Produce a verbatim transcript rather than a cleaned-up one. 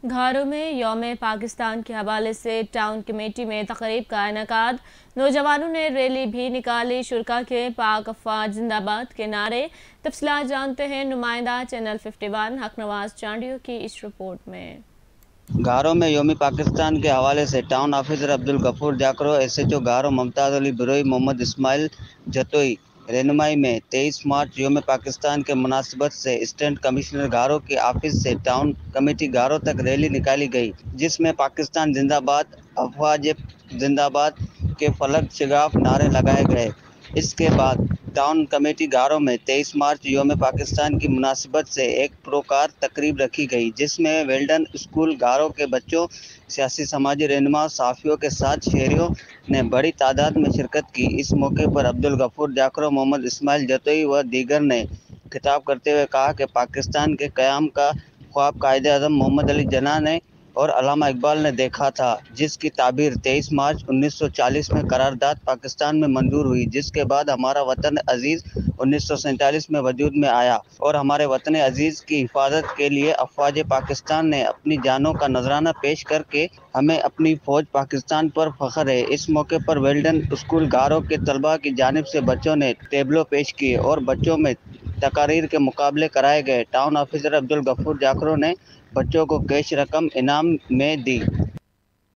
گھاروں میں یوم پاکستان کے حوالے سے ٹاؤن کمیٹی میں تقریب کا انعقاد۔ نوجوانوں نے ریلی بھی نکالی۔ شرکا کے پاک افواج زندہ باد کے نعرے۔ تفصیلات جانتے ہیں نمائندہ چینل ففٹی ون حق نواز چانڈیو کی اس رپورٹ میں۔ گھاروں میں یوم پاکستان کے حوالے سے town officer Abdul Ghafoor Jakhro, S H O گھاروں ممتاز علی بروئی، محمد اسماعیل جتوئی رہنمائی میں تیئیس مارچ یوم پاکستان کے مناسبت سے اسسٹنٹ کمشنر گھاروں کے آفس سے ٹاؤن کمیٹی گھاروں تک ریلی نکالی گئی، جس میں پاکستان زندہ باد، افواج زندہ باد کے فلک شگاف نعرے لگائے گئے۔ اس کے بعد ٹاؤن کمیٹی گھاروں میں تیئیس مارچ یوم پاکستان کی مناسبت سے ایک پروکار تقریب رکھی گئی، جس میں ویلڈن اسکول گھاروں کے بچوں، سیاسی سماجی رہنما، صحافیوں کے ساتھ شہریوں نے بڑی تعداد میں شرکت کی۔ اس موقع پر عبدالغفور جاکرو، محمد اسماعیل جتوئی و دیگر نے خطاب کرتے ہوئے کہا کہ پاکستان کے قیام کا خواب قائد اعظم محمد علی جناح نے اور علامہ اقبال نے دیکھا تھا، جس کی تعبیر تیئیس مارچ انیس سو چالیس میں قرارداد پاکستان میں منظور ہوئی، جس کے بعد ہمارا وطن عزیز انیس سو سینتالیس میں وجود میں آیا اور ہمارے وطن عزیز کی حفاظت کے لیے افواج پاکستان نے اپنی جانوں کا نذرانہ پیش کر کے ہمیں اپنی فوج پاکستان پر فخر ہے۔ اس موقع پر ویلڈن اسکول گھاروں کے طلباء کی جانب سے بچوں نے ٹیبلو پیش کیے اور بچوں میں تقاریر کے مقابلے کرائے گئے۔ ٹاؤن آفیسر عبدالغفور جاکرو نے بچوں کو کیش رقم انعام میں دی۔